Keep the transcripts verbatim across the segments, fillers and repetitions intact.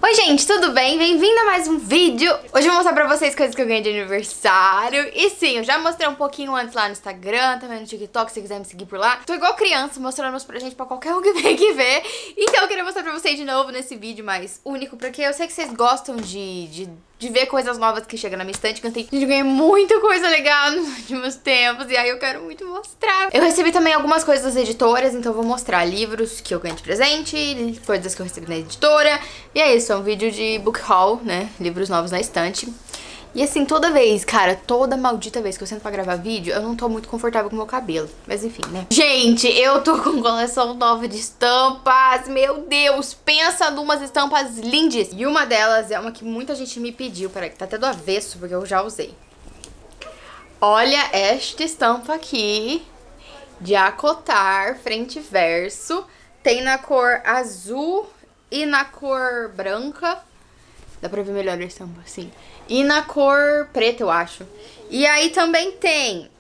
Oi gente, tudo bem? Bem-vindo a mais um vídeo. Hoje eu vou mostrar pra vocês coisas que eu ganhei de aniversário. E sim, eu já mostrei um pouquinho antes lá no Instagram, também no TikTok, se quiser me seguir por lá. Tô igual criança, mostrando meus presentes pra qualquer um que vem aqui ver. Então eu queria mostrar pra vocês de novo nesse vídeo mais único, porque eu sei que vocês gostam de... de... de ver coisas novas que chegam na minha estante, que eu tenho... Gente, eu ganhei muita coisa legal nos últimos tempos, e aí eu quero muito mostrar. Eu recebi também algumas coisas das editoras, então eu vou mostrar livros que eu ganhei de presente, coisas que eu recebi na editora. E é isso, é um vídeo de book haul, né? Livros novos na estante. E assim, toda vez, cara, toda maldita vez que eu sento pra gravar vídeo, eu não tô muito confortável com o meu cabelo. Mas enfim, né? Gente, eu tô com coleção nova de estampas. Meu Deus, pensa numas estampas lindas. E uma delas é uma que muita gente me pediu. Peraí, que tá até do avesso, porque eu já usei. Olha esta estampa aqui, de acotar, frente e verso. Tem na cor azul e na cor branca. Dá pra ver melhor a estampa, assim. E na cor preta, eu acho. E aí também tem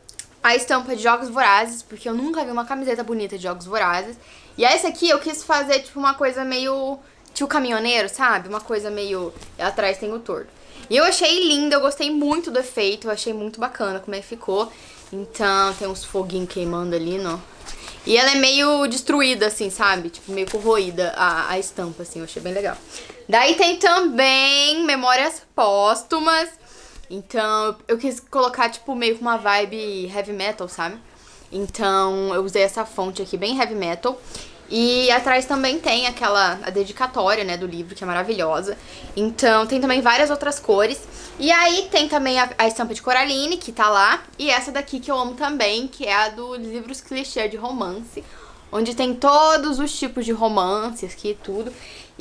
a estampa de Jogos Vorazes, porque eu nunca vi uma camiseta bonita de Jogos Vorazes. E essa aqui eu quis fazer, tipo, uma coisa meio tio caminhoneiro, sabe? Uma coisa meio... Atrás tem o tordo. E eu achei linda, eu gostei muito do efeito, eu achei muito bacana como é que ficou. Então, tem uns foguinhos queimando ali, não? E ela é meio destruída, assim, sabe? Tipo, meio corroída a, a estampa, assim, eu achei bem legal. Daí tem também memórias póstumas. Então, eu quis colocar, tipo, meio com uma vibe heavy metal, sabe? Então, eu usei essa fonte aqui, bem heavy metal. E atrás também tem aquela, a dedicatória, né, do livro, que é maravilhosa. Então, tem também várias outras cores. E aí tem também a, a estampa de Coraline, que tá lá. E essa daqui que eu amo também, que é a dos livros clichê de romance. Onde tem todos os tipos de romance aqui e tudo.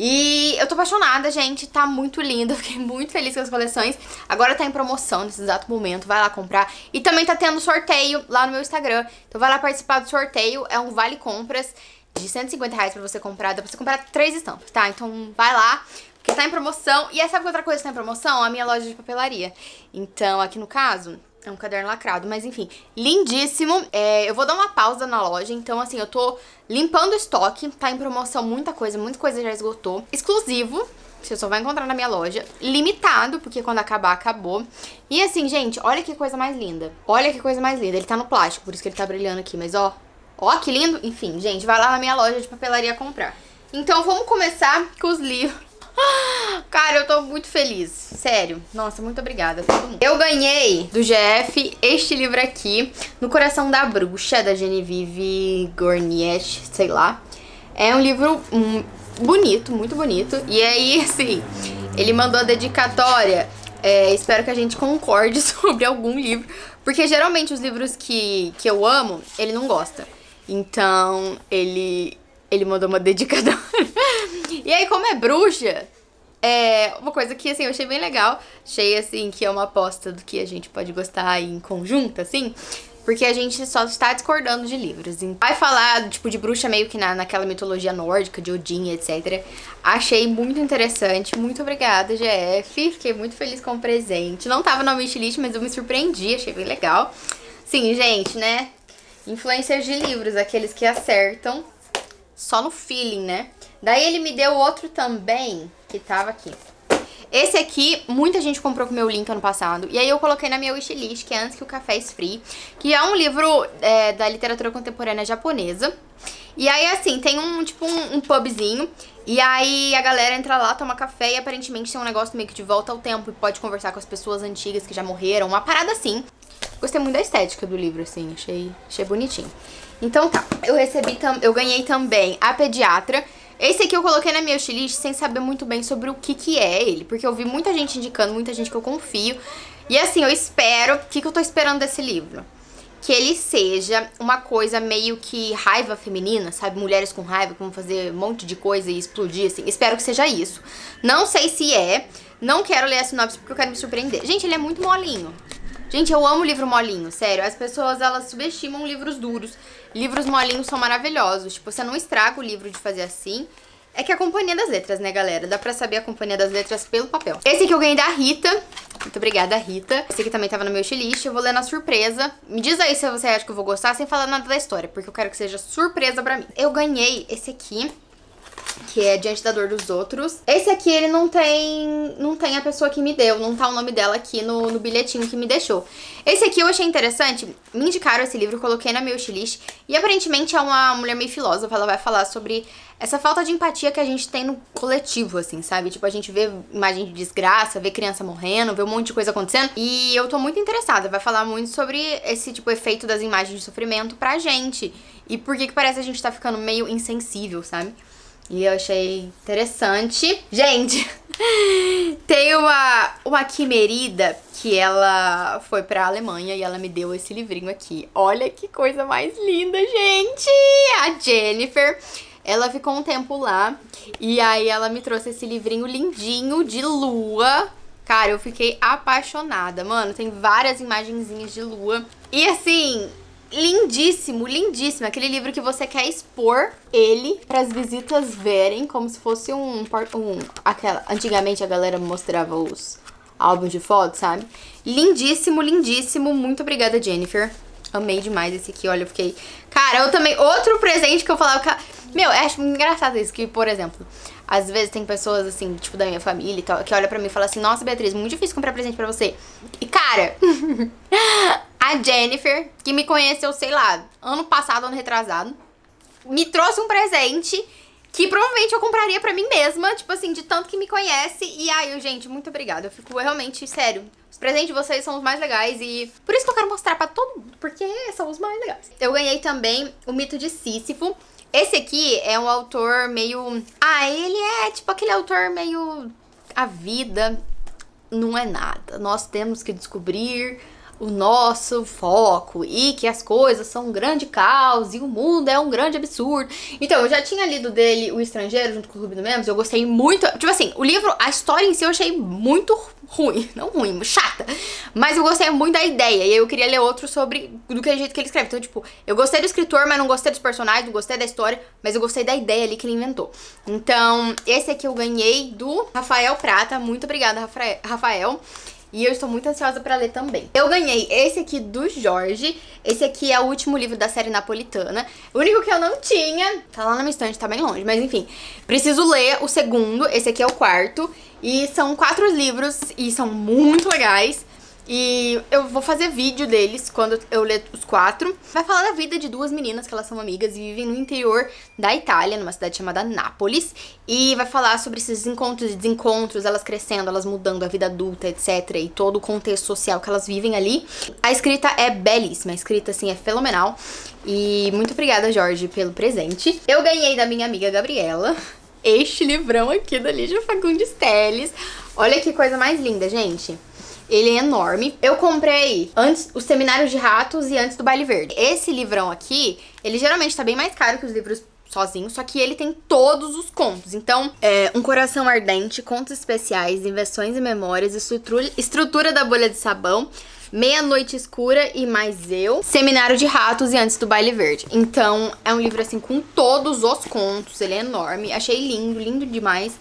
E eu tô apaixonada, gente, tá muito linda, fiquei muito feliz com as coleções. Agora tá em promoção nesse exato momento, vai lá comprar. E também tá tendo sorteio lá no meu Instagram. Então vai lá participar do sorteio, é um vale compras de cento e cinquenta reais pra você comprar, dá pra você comprar três estampas, tá? Então vai lá, porque tá em promoção. E sabe que outra coisa que tá em promoção? A minha loja de papelaria. Então aqui no caso... é um caderno lacrado, mas enfim, lindíssimo. É, eu vou dar uma pausa na loja, então assim, eu tô limpando o estoque, tá em promoção muita coisa, muita coisa já esgotou. Exclusivo, você só vai encontrar na minha loja. Limitado, porque quando acabar, acabou. E assim, gente, olha que coisa mais linda. Olha que coisa mais linda, ele tá no plástico, por isso que ele tá brilhando aqui, mas ó, ó que lindo. Enfim, gente, vai lá na minha loja de papelaria comprar. Então vamos começar com os livros. Cara, eu tô muito feliz, sério. Nossa, muito obrigada a todo mundo. Eu ganhei do G F este livro aqui, No Coração da Bruxa, da Genevieve Gornish, sei lá. É um livro um, bonito, muito bonito. E aí, assim, ele mandou a dedicatória. é, Espero que a gente concorde sobre algum livro, porque geralmente os livros que, que eu amo, ele não gosta. Então, ele... ele mandou uma dedicatória. E aí, como é bruxa, é uma coisa que, assim, eu achei bem legal. Achei, assim, que é uma aposta do que a gente pode gostar em conjunto, assim. Porque a gente só está discordando de livros. Vai falar, tipo, de bruxa meio que na, naquela mitologia nórdica, de Odin, etcétera. Achei muito interessante. Muito obrigada, G F. Fiquei muito feliz com o presente. Não tava na wishlist, mas eu me surpreendi. Achei bem legal. Sim, gente, né? Influencers de livros, aqueles que acertam só no feeling, né? Daí ele me deu outro também, que tava aqui. Esse aqui, muita gente comprou com o meu link ano passado. E aí eu coloquei na minha wishlist, que é Antes que o Café Esfrie. Que é um livro é, da literatura contemporânea japonesa. E aí, assim, tem um, tipo, um, um pubzinho. E aí a galera entra lá, toma café e aparentemente tem um negócio meio que de volta ao tempo. E pode conversar com as pessoas antigas que já morreram. Uma parada assim. Gostei muito da estética do livro, assim. Achei, achei bonitinho. Então tá, eu recebi, tam, eu ganhei também A Pediatra. Esse aqui eu coloquei na minha wishlist sem saber muito bem sobre o que que é ele, porque eu vi muita gente indicando, muita gente que eu confio. E assim, eu espero, o que que eu tô esperando desse livro? Que ele seja uma coisa meio que raiva feminina, sabe? Mulheres com raiva, que vão fazer um monte de coisa e explodir, assim. Espero que seja isso. Não sei se é, não quero ler a sinopse porque eu quero me surpreender. Gente, ele é muito molinho. Gente, eu amo livro molinho, sério. As pessoas, elas subestimam livros duros. Livros molinhos são maravilhosos. Tipo, você não estraga o livro de fazer assim. É que é a Companhia das Letras, né, galera? Dá pra saber a Companhia das Letras pelo papel. Esse aqui eu ganhei da Rita. Muito obrigada, Rita. Esse aqui também tava no meu wishlist. Eu vou ler na surpresa. Me diz aí se você acha que eu vou gostar, sem falar nada da história, porque eu quero que seja surpresa pra mim. Eu ganhei esse aqui. que é Diante da Dor dos Outros. Esse aqui, ele não tem não tem a pessoa que me deu, não tá o nome dela aqui no, no bilhetinho que me deixou. Esse aqui eu achei interessante, me indicaram esse livro, coloquei na minha wishlist, e aparentemente é uma mulher meio filósofa, ela vai falar sobre essa falta de empatia que a gente tem no coletivo, assim, sabe? Tipo, a gente vê imagem de desgraça, vê criança morrendo, vê um monte de coisa acontecendo, e eu tô muito interessada, vai falar muito sobre esse, tipo, efeito das imagens de sofrimento pra gente, e por que que parece que a gente tá ficando meio insensível, sabe? E eu achei interessante. Gente, tem uma, uma quimerida que ela foi pra Alemanha e ela me deu esse livrinho aqui. Olha que coisa mais linda, gente! A Jennifer, ela ficou um tempo lá e aí ela me trouxe esse livrinho lindinho de lua. Cara, eu fiquei apaixonada, mano. Tem várias imagenzinhas de lua. E assim, lindíssimo, lindíssimo. Aquele livro que você quer expor ele para as visitas verem, como se fosse um, um aquela, antigamente a galera mostrava os álbuns de fotos, sabe? Lindíssimo, lindíssimo. Muito obrigada, Jennifer. Amei demais esse aqui, olha, eu fiquei... Cara, eu também... Outro presente que eu falava... Que... Meu, eu acho engraçado isso, que, por exemplo, às vezes tem pessoas, assim, tipo, da minha família e tal, que olham pra mim e falam assim, nossa, Beatriz, muito difícil comprar presente pra você. E, cara, a Jennifer, que me conheceu, sei lá, ano passado, ano retrasado, me trouxe um presente que provavelmente eu compraria pra mim mesma, tipo assim, de tanto que me conhece. E aí, eu, gente, muito obrigada. Eu fico realmente, sério, os presentes de vocês são os mais legais e por isso que eu quero mostrar pra todo mundo, porque são os mais legais. Eu ganhei também o Mito de Sísifo. Esse aqui é um autor meio... Ah, ele é tipo aquele autor meio... A vida não é nada. Nós temos que descobrir o nosso foco e que as coisas são um grande caos e o mundo é um grande absurdo. Então, eu já tinha lido dele O Estrangeiro junto com o Clube do Memes, eu gostei muito. Tipo assim, o livro, a história em si eu achei muito ruim, não ruim, chata, mas eu gostei muito da ideia e eu queria ler outro sobre do que jeito que ele escreve. Então, tipo, eu gostei do escritor, mas não gostei dos personagens, não gostei da história, mas eu gostei da ideia ali que ele inventou. Então, esse aqui eu ganhei do Rafael Prata. Muito obrigada, Rafael. E eu estou muito ansiosa pra ler também. Eu ganhei esse aqui do Jorge. Esse aqui é o último livro da série napolitana. O único que eu não tinha... Tá lá na minha estante, tá bem longe, mas enfim. Preciso ler o segundo. Esse aqui é o quarto. E são quatro livros e são muito legais. E eu vou fazer vídeo deles quando eu ler os quatro. Vai falar da vida de duas meninas que elas são amigas e vivem no interior da Itália, numa cidade chamada Nápoles. E vai falar sobre esses encontros e desencontros, elas crescendo, elas mudando a vida adulta, etcétera. E todo o contexto social que elas vivem ali. A escrita é belíssima, a escrita assim é fenomenal. E muito obrigada, Jorge, pelo presente. Eu ganhei da minha amiga Gabriela este livrão aqui da Lígia Fagundes Telles. Olha que coisa mais linda, gente. Ele é enorme. Eu comprei antes os Seminários de Ratos e antes do Baile Verde. Esse livrão aqui, ele geralmente tá bem mais caro que os livros sozinhos, só que ele tem todos os contos. Então, é Um Coração Ardente, Contos Especiais, Invenções e Memórias, Estrutura, Estrutura da Bolha de Sabão, Meia-Noite Escura e Mais Eu, Seminário de Ratos e Antes do Baile Verde. Então, é um livro assim com todos os contos, ele é enorme. Achei lindo, lindo demais.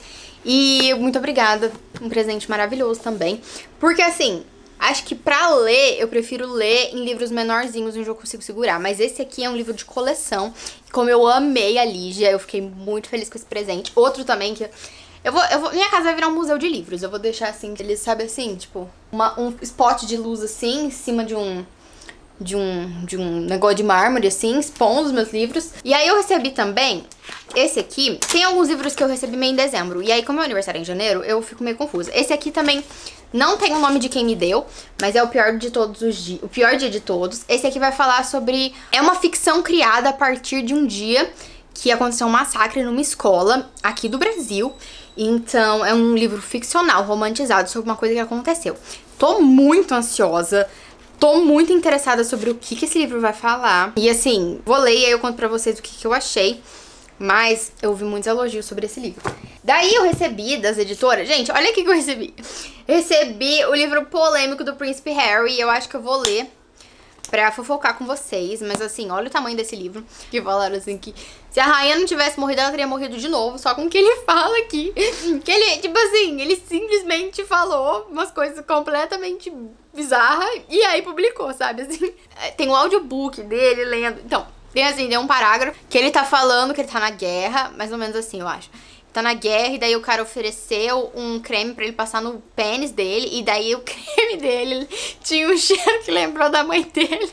E muito obrigada, um presente maravilhoso também. Porque assim, acho que pra ler, eu prefiro ler em livros menorzinhos onde eu consigo segurar. Mas esse aqui é um livro de coleção. Como eu amei a Lígia, eu fiquei muito feliz com esse presente. Outro também que... Eu vou, eu vou, minha casa vai virar um museu de livros. Eu vou deixar assim, eles sabem assim, tipo, uma, um spot de luz assim, em cima de um... De um, de um negócio de mármore, assim, expondo os meus livros. E aí eu recebi também esse aqui. Tem alguns livros que eu recebi meio em dezembro. E aí, como meu aniversário é em janeiro, eu fico meio confusa. Esse aqui também não tem o nome de quem me deu, mas é o pior de todos os dias. O pior dia de todos. Esse aqui vai falar sobre... É uma ficção criada a partir de um dia que aconteceu um massacre numa escola aqui do Brasil. Então, é um livro ficcional, romantizado, sobre uma coisa que aconteceu. Tô muito ansiosa. Tô muito interessada sobre o que, que esse livro vai falar. E assim, vou ler e aí eu conto pra vocês o que, que eu achei. Mas eu ouvi muitos elogios sobre esse livro. Daí eu recebi das editoras... Gente, olha o que, que eu recebi. Eu recebi o livro polêmico do Príncipe Harry. E eu acho que eu vou ler pra fofocar com vocês. Mas assim, olha o tamanho desse livro. Que falaram assim que se a rainha não tivesse morrido, ela teria morrido de novo. Só com o que ele fala aqui. Que ele, tipo assim, ele simplesmente falou umas coisas completamente bizarras. E aí publicou, sabe? Assim, tem o audiobook dele lendo. Então, Tem assim, tem um parágrafo que ele tá falando que ele tá na guerra, mais ou menos assim, eu acho. Tá na guerra e daí o cara ofereceu um creme pra ele passar no pênis dele. E daí o creme dele tinha um cheiro que lembrou da mãe dele.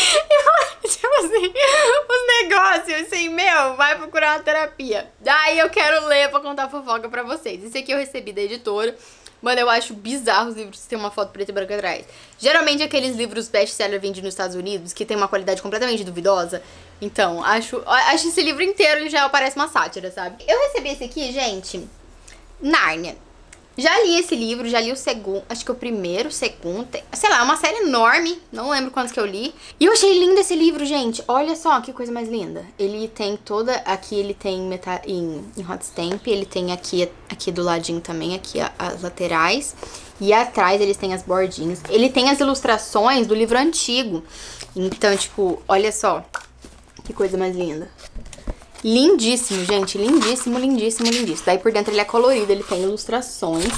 E tipo assim, os negócios assim, meu, vai procurar uma terapia. Daí eu quero ler pra contar fofoca pra vocês. Esse aqui eu recebi da editora. Mano, eu acho bizarro os livros que tem uma foto preta e branca atrás. Geralmente aqueles livros best-seller vendidos nos Estados Unidos, que tem uma qualidade completamente duvidosa. Então, acho, acho esse livro inteiro, ele já parece uma sátira, sabe? Eu recebi esse aqui, gente, Nárnia. Já li esse livro, já li o segundo, acho que o primeiro, o segundo, sei lá, é uma série enorme, não lembro quantos que eu li. E eu achei lindo esse livro, gente, olha só que coisa mais linda. Ele tem toda, aqui ele tem meta, em, em hot stamp, ele tem aqui, aqui do ladinho também, aqui as laterais. E atrás eles têm as bordinhas. Ele tem as ilustrações do livro antigo. Então, tipo, olha só que coisa mais linda. Lindíssimo, gente, lindíssimo, lindíssimo, lindíssimo. Daí por dentro ele é colorido, ele tem ilustrações.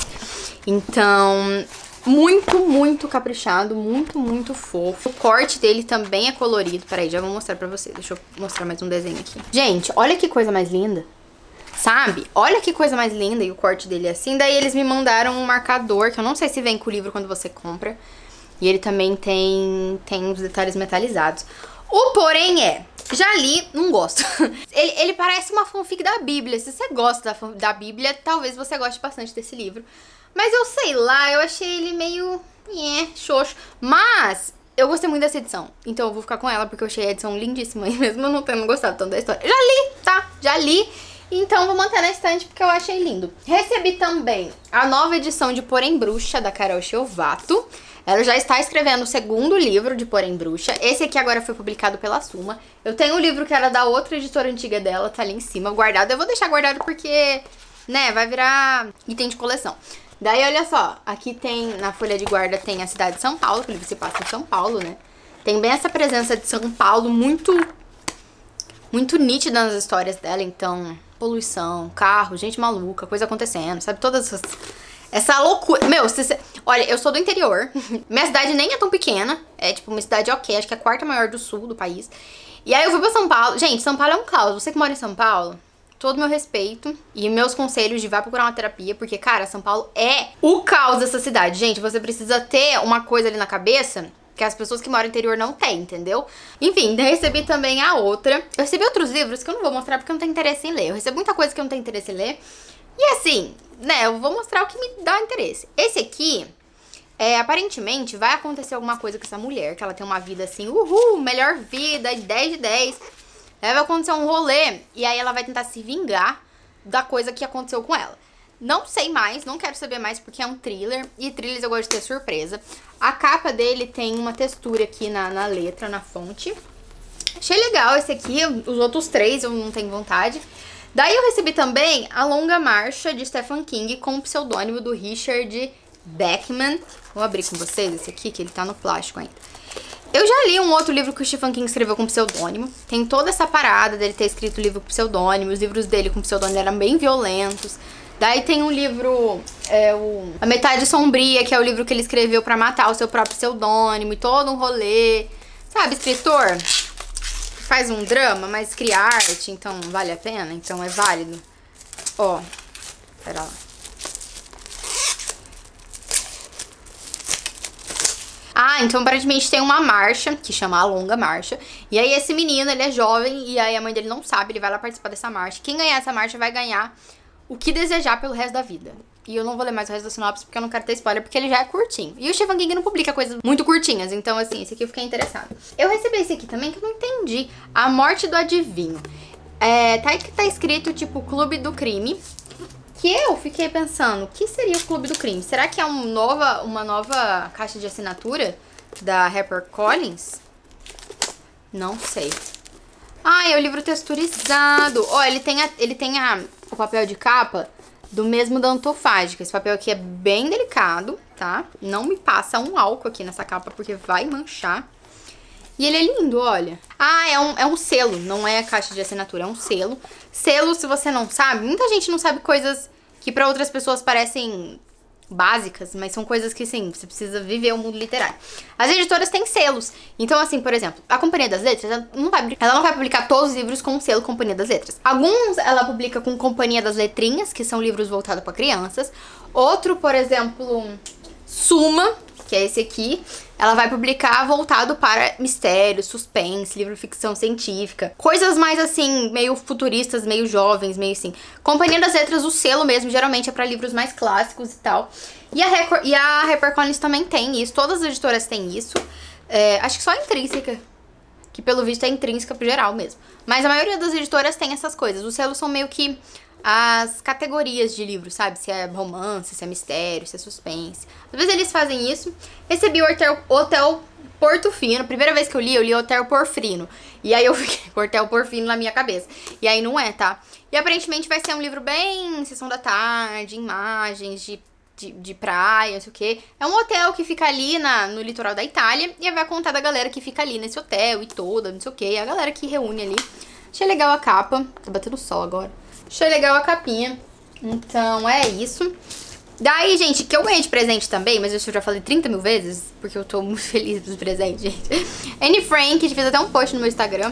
Então, muito, muito caprichado, muito, muito fofo. O corte dele também é colorido. Peraí, já vou mostrar pra vocês. Deixa eu mostrar mais um desenho aqui. Gente, olha que coisa mais linda. Sabe? Olha que coisa mais linda. E o corte dele é assim. Daí eles me mandaram um marcador, que eu não sei se vem com o livro quando você compra. E ele também tem, tem uns detalhes metalizados. O porém é... Já li, não gosto. ele, ele parece uma fanfic da Bíblia. Se você gosta da, da Bíblia, talvez você goste bastante desse livro. Mas eu sei lá, eu achei ele meio... É, xoxo. Mas eu gostei muito dessa edição. Então eu vou ficar com ela, porque eu achei a edição lindíssima. E mesmo eu não tendo gostado tanto da história. Já li, tá? Já li. Então vou manter na estante, porque eu achei lindo. Recebi também a nova edição de Porém Bruxa, da Carol Chiovato. Ela já está escrevendo o segundo livro de Porém Bruxa. Esse aqui agora foi publicado pela Suma. Eu tenho um livro que era da outra editora antiga dela, tá ali em cima, guardado. Eu vou deixar guardado porque, né, vai virar item de coleção. Daí, olha só, aqui tem, na folha de guarda, tem a cidade de São Paulo, que o livro se passa em São Paulo, né? Tem bem essa presença de São Paulo, muito, muito nítida nas histórias dela. Então, poluição, carro, gente maluca, coisa acontecendo, sabe? Todas essas... Essa loucura. Meu, se, se, olha, eu sou do interior. Minha cidade nem é tão pequena. É tipo uma cidade ok, acho que é a quarta maior do sul do país. E aí eu fui pra São Paulo. Gente, São Paulo é um caos. Você que mora em São Paulo, todo meu respeito e meus conselhos de vá procurar uma terapia. Porque, cara, São Paulo é o caos dessa cidade. Gente, você precisa ter uma coisa ali na cabeça que as pessoas que moram no interior não têm, entendeu? Enfim, eu recebi também a outra. Eu recebi outros livros que eu não vou mostrar porque eu não tenho interesse em ler. Eu recebo muita coisa que eu não tenho interesse em ler. E assim, né, eu vou mostrar o que me dá interesse. Esse aqui, é, aparentemente, vai acontecer alguma coisa com essa mulher, que ela tem uma vida assim, uhul, melhor vida, dez de dez. Aí vai acontecer um rolê, e aí ela vai tentar se vingar da coisa que aconteceu com ela. Não sei mais, não quero saber mais, porque é um thriller, e thrillers eu gosto de ter surpresa. A capa dele tem uma textura aqui na, na letra, na fonte. Achei legal esse aqui, os outros três eu não tenho vontade. Daí eu recebi também A Longa Marcha, de Stephen King, com o pseudônimo do Richard Bachman. Vou abrir com vocês esse aqui, que ele tá no plástico ainda. Eu já li um outro livro que o Stephen King escreveu com pseudônimo. Tem toda essa parada dele ter escrito livro com pseudônimo. Os livros dele com pseudônimo eram bem violentos. Daí tem um livro, é, o A Metade Sombria, que é o livro que ele escreveu pra matar o seu próprio pseudônimo. E todo um rolê. Sabe, escritor... faz um drama, mas cria arte, então vale a pena, então é válido. Ó, pera lá. Ah, então aparentemente tem uma marcha, que chama A Longa Marcha. E aí esse menino, ele é jovem, e aí a mãe dele não sabe, ele vai lá participar dessa marcha. Quem ganhar essa marcha vai ganhar o que desejar pelo resto da vida. E eu não vou ler mais o resto da sinopse porque eu não quero ter spoiler, porque ele já é curtinho. E o Stephen King não publica coisas muito curtinhas, então assim, esse aqui eu fiquei interessada. Eu recebi esse aqui também que eu não entendi. A Morte do Adivinho. É, tá, tá escrito tipo Clube do Crime. Que eu fiquei pensando, o que seria o Clube do Crime? Será que é um nova, uma nova caixa de assinatura da HarperCollins? Não sei. Ah, é o livro texturizado. Ó, ele tem, a, ele tem a, o papel de capa do mesmo da Antofágica. Esse papel aqui é bem delicado, tá? Não me passa um álcool aqui nessa capa, porque vai manchar. E ele é lindo, olha. Ah, é um, é um selo, não é a caixa de assinatura, é um selo. Selo, se você não sabe, muita gente não sabe coisas que pra outras pessoas parecem básicas, mas são coisas que, sim, você precisa viver o mundo literário. As editoras têm selos. Então, assim, por exemplo, a Companhia das Letras, ela não vai, ela não vai publicar todos os livros com o selo Companhia das Letras. Alguns ela publica com Companhia das Letrinhas, que são livros voltados para crianças. Outro, por exemplo, Suma, que é esse aqui, ela vai publicar voltado para mistério, suspense, livro de ficção científica. Coisas mais, assim, meio futuristas, meio jovens, meio assim. Companhia das Letras, o selo mesmo, geralmente é para livros mais clássicos e tal. E a, Record, e a HarperCollins também tem isso, todas as editoras têm isso. É, acho que só a Intrínseca, que pelo visto é intrínseca pro geral mesmo. Mas a maioria das editoras tem essas coisas. Os selos são meio que as categorias de livro, sabe? Se é romance, se é mistério, se é suspense. Às vezes eles fazem isso. Recebi o Hotel, Hotel Portofino. Primeira vez que eu li, eu li Hotel Porfrino. E aí eu fiquei com Hotel Porfino na minha cabeça. E aí não é, tá? E aparentemente vai ser um livro bem sessão da tarde, imagens de, de, de praia, não sei o quê. É um hotel que fica ali na, no litoral da Itália. E vai contar da galera que fica ali nesse hotel e toda, não sei o quê. A galera que reúne ali. Achei legal a capa. Tá batendo sol agora. Achei legal a capinha. Então é isso. Daí, gente, que eu ganhei de presente também, mas isso eu já falei trinta mil vezes, porque eu tô muito feliz dos presentes, gente. Anne Frank, fez até um post no meu Instagram.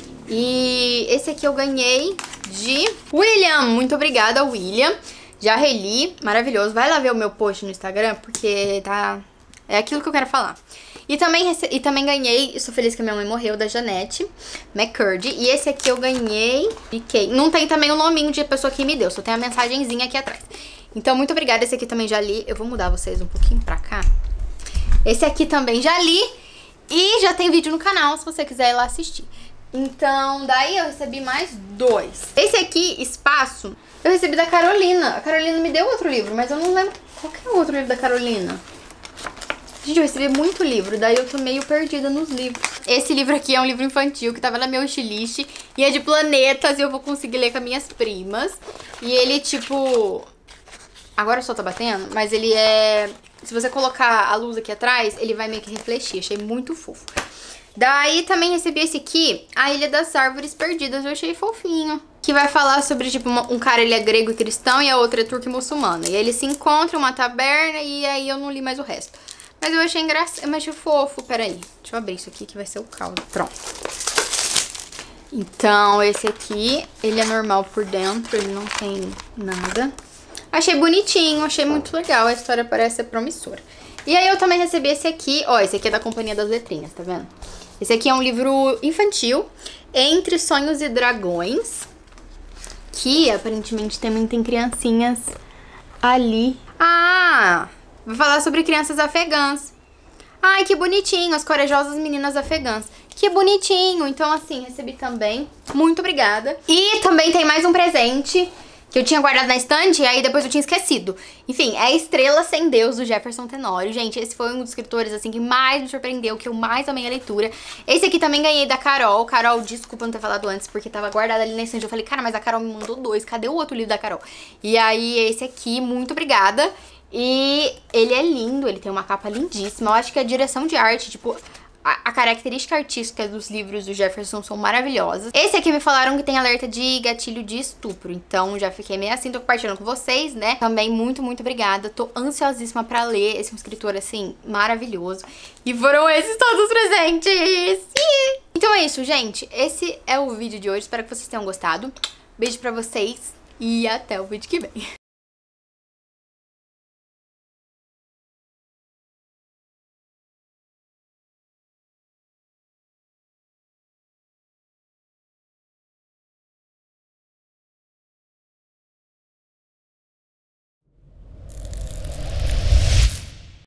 E esse aqui eu ganhei de William. Muito obrigada, William. Já reli, maravilhoso. Vai lá ver o meu post no Instagram, porque tá... é aquilo que eu quero falar. E também, rece... e também ganhei, estou feliz que a minha mãe morreu, da Janete McCurdy. E esse aqui eu ganhei de quem? Não tem também o nominho de pessoa que me deu, só tem a mensagenzinha aqui atrás. Então, muito obrigada. Esse aqui também já li. Eu vou mudar vocês um pouquinho pra cá. Esse aqui também já li. E já tem vídeo no canal, se você quiser ir lá assistir. Então, daí eu recebi mais dois. Esse aqui, Espaço, eu recebi da Carolina. A Carolina me deu outro livro, mas eu não lembro qual que é o outro livro da Carolina. Gente, eu recebi muito livro, daí eu tô meio perdida nos livros. Esse livro aqui é um livro infantil que tava na minha wishlist e é de planetas e eu vou conseguir ler com as minhas primas. E ele, tipo... agora o sol tá batendo, mas ele é... se você colocar a luz aqui atrás, ele vai meio que refletir. Achei muito fofo. Daí também recebi esse aqui, A Ilha das Árvores Perdidas. Eu achei fofinho. Que vai falar sobre, tipo, uma, um cara, ele é grego e cristão e a outra é turca e muçulmana. E aí eles se encontram em uma taberna e aí eu não li mais o resto. Mas eu achei engraçado, mas achei fofo. Peraí, deixa eu abrir isso aqui que vai ser o caldo. Pronto. Então, esse aqui, ele é normal por dentro, ele não tem nada. Achei bonitinho, achei muito legal. A história parece ser promissora. E aí eu também recebi esse aqui. Ó, esse aqui é da Companhia das Letrinhas, tá vendo? Esse aqui é um livro infantil, Entre Sonhos e Dragões. Que aparentemente também tem criancinhas ali. Ah! Vai falar sobre crianças afegãs. Ai, que bonitinho, as corajosas meninas afegãs. Que bonitinho. Então, assim, recebi também. Muito obrigada. E também tem mais um presente que eu tinha guardado na estante e aí depois eu tinha esquecido. Enfim, é Estrela Sem Deus, do Jefferson Tenório. Gente, esse foi um dos escritores, assim, que mais me surpreendeu, que eu mais amei a leitura. Esse aqui também ganhei da Carol. Carol, desculpa não ter falado antes, porque tava guardado ali na estante. Eu falei, cara, mas a Carol me mandou dois. Cadê o outro livro da Carol? E aí, esse aqui, muito obrigada. E ele é lindo, ele tem uma capa lindíssima. Eu acho que a direção de arte, tipo... A característica artística dos livros do Jefferson são maravilhosas. Esse aqui me falaram que tem alerta de gatilho de estupro. Então já fiquei meio assim, tô compartilhando com vocês, né? Também muito, muito obrigada. Tô ansiosíssima pra ler. Esse é um escritor, assim, maravilhoso. E foram esses todos os presentes! Então é isso, gente. Esse é o vídeo de hoje. Espero que vocês tenham gostado. Beijo pra vocês e até o vídeo que vem.